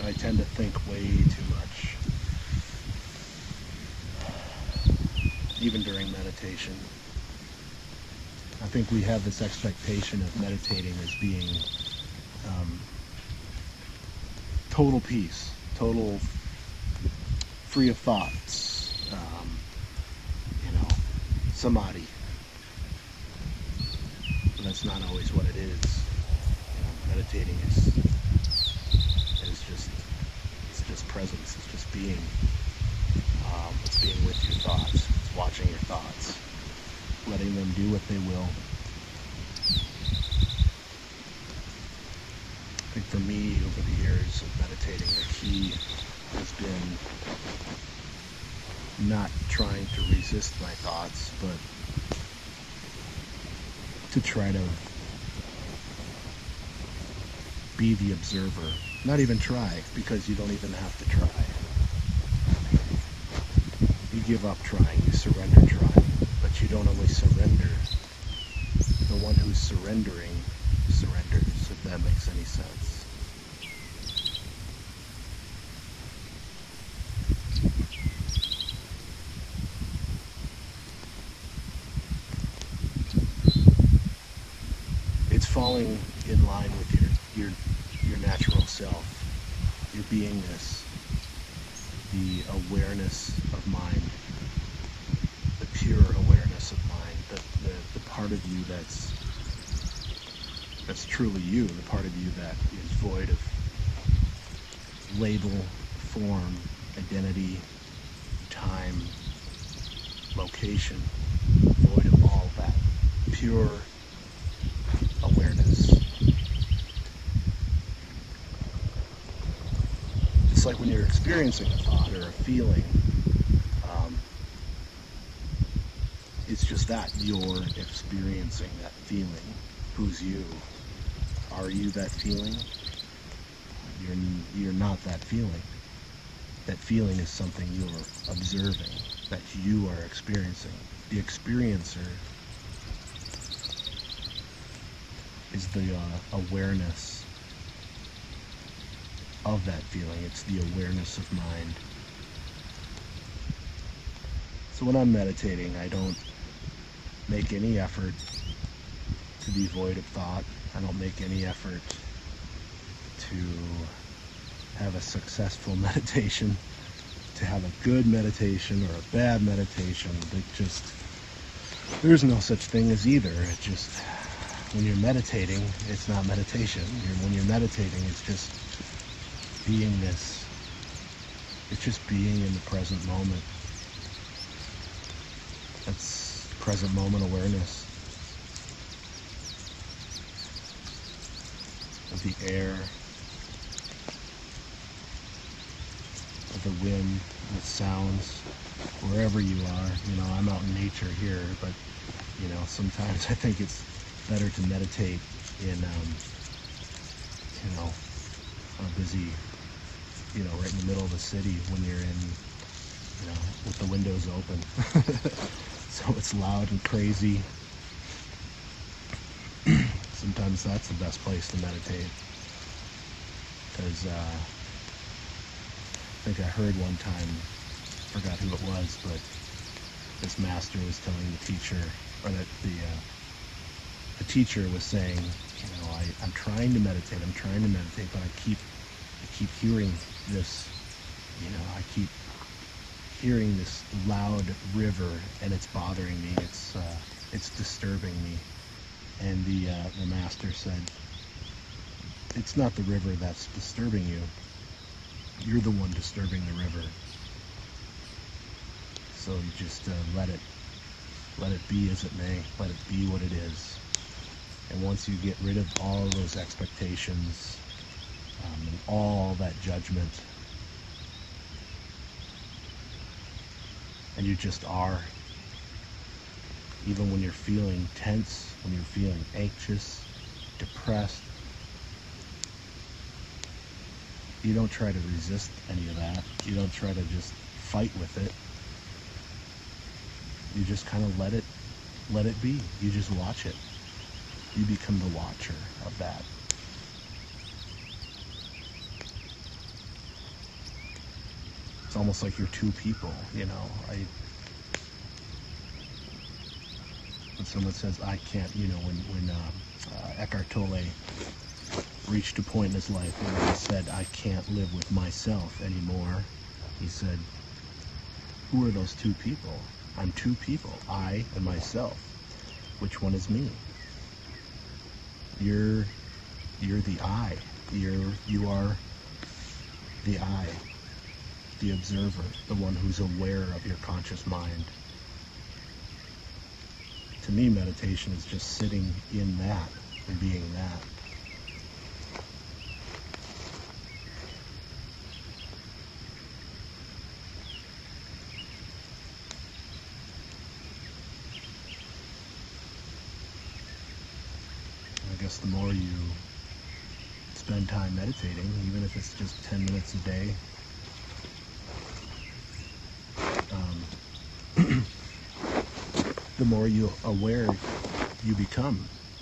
I tend to think way too much, even during meditation. I think we have this expectation of meditating as being total peace, total free of thoughts, samadhi. But that's not always what it is. Meditating is just, it's just presence. It's just being. It's being with your thoughts. It's watching your thoughts, letting them do what they will. I think for me, over the years of meditating, the key has been not trying to resist my thoughts, but to try to be the observer. Not even try, because you don't even have to try. You give up trying, you surrender trying, but you don't always surrender. The one who's surrendering surrenders, if that makes any sense. It's falling in line with your natural self, your beingness, the awareness of mind, the pure awareness of mind, the part of you that's truly you, the part of you that is void of label, form, identity, time, location, void of all that, pure awareness. It's like when you're experiencing a thought or a feeling, it's just that you're experiencing that feeling. Who's you? Are you that feeling? You're not that feeling. That feeling is something you're observing, that you are experiencing. The experiencer is the awareness of that feeling. It's the awareness of mind. So when I'm meditating, I don't make any effort to be void of thought. I don't make any effort to have a successful meditation, to have a good meditation or a bad meditation. There's no such thing as either. It just, when you're meditating, it's not meditation. When you're meditating, it's just beingness. It's just being in the present moment. That's present moment awareness of the air, of the wind, the sounds, wherever you are. I'm out in nature here, but sometimes I think it's better to meditate in a busy, right in the middle of the city when you're in, with the windows open. So it's loud and crazy. Sometimes that's the best place to meditate. Because I think I heard one time, forgot who it was, but this master was telling the teacher, or that the teacher was saying, I'm trying to meditate, but I keep hearing this, I keep hearing this loud river, and it's bothering me. It's disturbing me. And the master said, it's not the river that's disturbing you. You're the one disturbing the river. So you just let it be as it may. Let it be what it is. And once you get rid of all of those expectations and all that judgment, and you just are, even when you're feeling tense, when you're feeling anxious, depressed, you don't try to resist any of that. You don't try to just fight with it. You just kind of let it be. You just watch it. You become the watcher of that. it's almost like you're two people, you know. When someone says, I can't, you know, when Eckhart Tolle reached a point in his life where he said, I can't live with myself anymore, he said, who are those two people? I'm two people, I and myself. Which one is me? You're the I. You are the I, the observer, the one who's aware of your conscious mind. To me, meditation is just sitting in that and being that. I guess the more you spend time meditating, even if it's just 10 minutes a day, the more aware you become.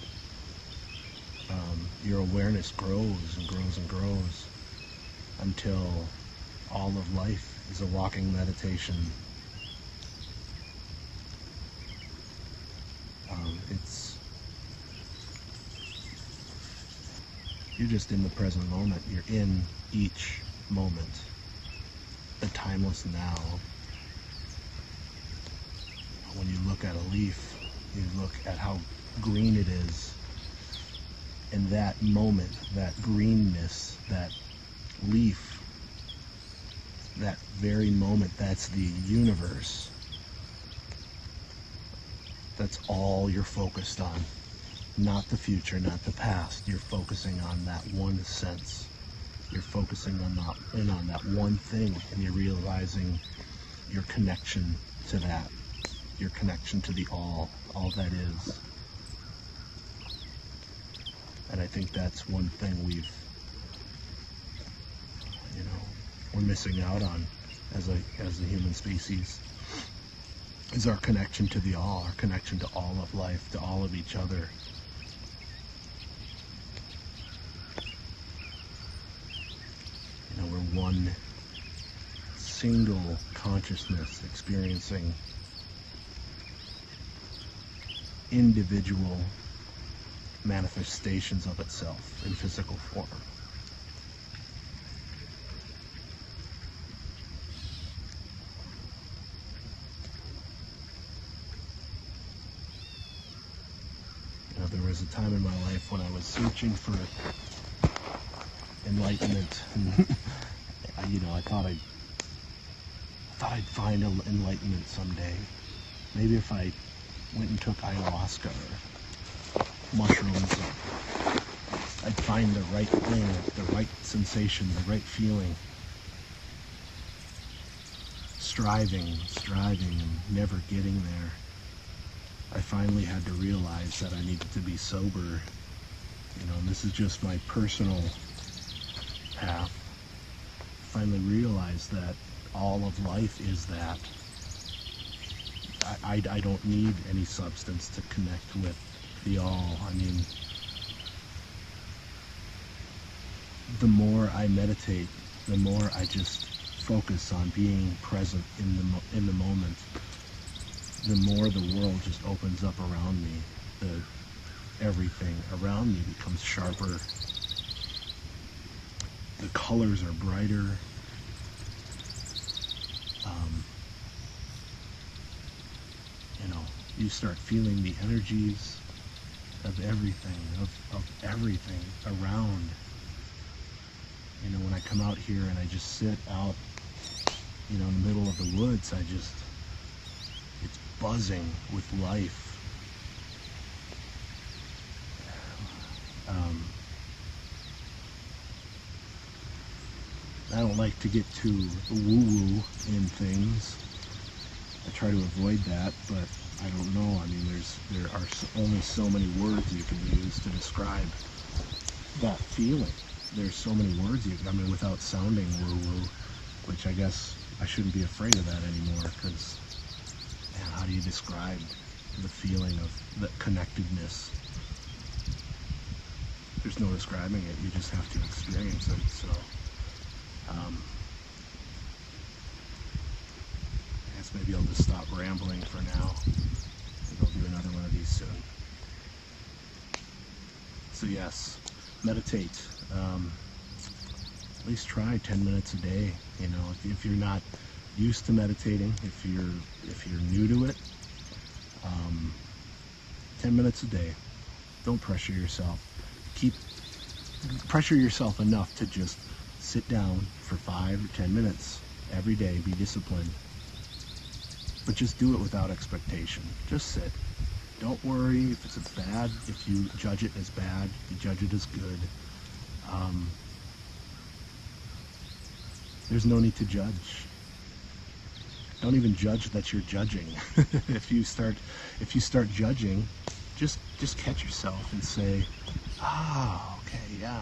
Your awareness grows and grows and grows until all of life is a walking meditation. You're just in the present moment. You're in each moment, the timeless now. When you look at a leaf, you look at how green it is. In that moment, that greenness, that leaf, that very moment, that's the universe. That's all you're focused on. Not the future, not the past. You're focusing on that one sense. You're focusing on that one thing, and you're realizing your connection to that. Your connection to the all that is. And I think that's one thing we're missing out on as a human species, is our connection to the all, our connection to all of life, to all of each other. You know, we're one single consciousness experiencing individual manifestations of itself in physical form. You know, there was a time in my life when I was searching for enlightenment. You know, I thought I'd find enlightenment someday. Maybe if I went and took ayahuasca or mushrooms, I'd find the right thing, the right sensation, the right feeling. Striving, and never getting there. I finally had to realize that I needed to be sober. You know, and this is just my personal path. Finally realized that all of life is that. I don't need any substance to connect with the all. I mean, the more I meditate, the more I just focus on being present in the moment, the more the world just opens up around me. Everything around me becomes sharper. The colors are brighter. You know, you start feeling the energies of everything, of everything around. You know, when I come out here and I just sit out, you know, in the middle of the woods, it's buzzing with life. I don't like to get too woo-woo in things. I try to avoid that, but I don't know. I mean, there are only so many words you can use to describe that feeling. There's so many words without sounding woo-woo, which I guess I shouldn't be afraid of that anymore, because how do you describe the feeling of the connectedness? There's no describing it, you just have to experience it. So maybe I'll just stop rambling for now. And I'll do another one of these soon. So yes, meditate. At least try 10 minutes a day. You know, if you're not used to meditating, if you're new to it, 10 minutes a day. Don't pressure yourself. Pressure yourself enough to just sit down for 5 or 10 minutes every day. Be disciplined. But just do it without expectation. Just sit. Don't worry if it's bad, if you judge it as bad, if you judge it as good. There's no need to judge. Don't even judge that you're judging. If you start judging, just catch yourself and say, okay, yeah,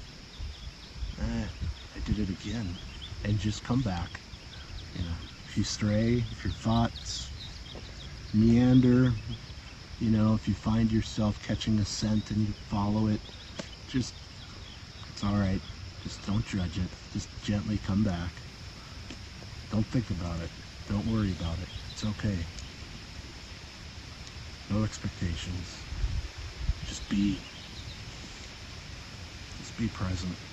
I did it again, and just come back. You know, if you stray, if your thoughts meander, you know, if you find yourself catching a scent and you follow it, it's all right. Just don't judge it. Just gently come back. Don't think about it. Don't worry about it. It's okay. No expectations. Just be present.